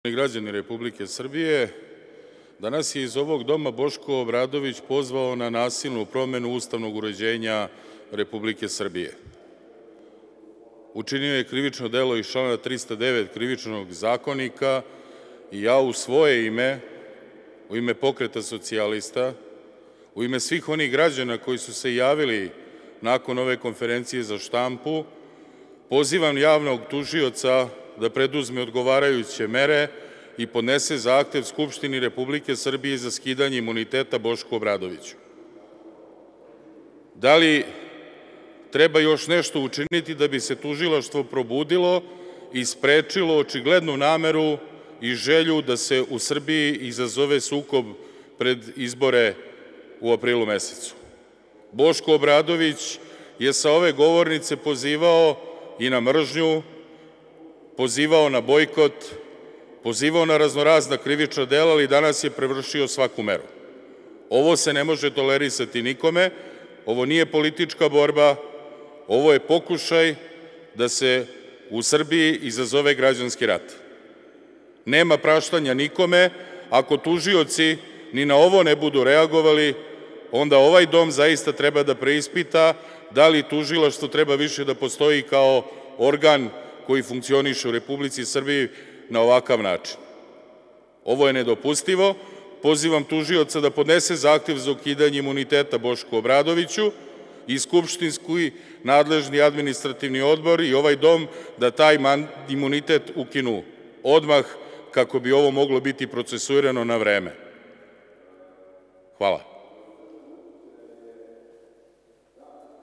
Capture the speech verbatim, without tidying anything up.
Građani Republike Srbije, danas je iz ovog doma Boško Obradović pozvao na nasilnu promenu ustavnog uređenja Republike Srbije. Učinio je krivično delo iz člana trista devet Krivičnog zakonika i ja u svoje ime, u ime Pokreta socijalista, u ime svih onih građana koji su se javili nakon ove konferencije za štampu, pozivam javnog tužioca da preduzme odgovarajuće mere i podnese zahtev Skupštini Republike Srbije za skidanje imuniteta Bošku Obradoviću. Da li treba još nešto učiniti da bi se tužilaštvo probudilo i sprečilo očiglednu nameru i želju da se u Srbiji izazove sukob pred izbore u aprilu mesecu? Boško Obradović je sa ove govornice pozivao i na mržnju, pozivao na bojkot, pozivao na raznorazna krivična dela, ali danas je prevršio svaku meru. Ovo se ne može tolerisati nikome, ovo nije politička borba, ovo je pokušaj da se u Srbiji izazove građanski rat. Nema praštanja nikome, ako tužioci ni na ovo ne budu reagovali, onda ovaj dom zaista treba da preispita da li tužilaštvo treba više da postoji kao organ koji funkcioniše u Republici Srbiji na ovakav način. Ovo je nedopustivo. Pozivam tužioca da podnese zahtev za ukidanje imuniteta Bošku Obradoviću i skupštinski nadležni administrativni odbor i ovaj dom da taj imunitet ukinu odmah kako bi ovo moglo biti procesuirano na vreme. Hvala.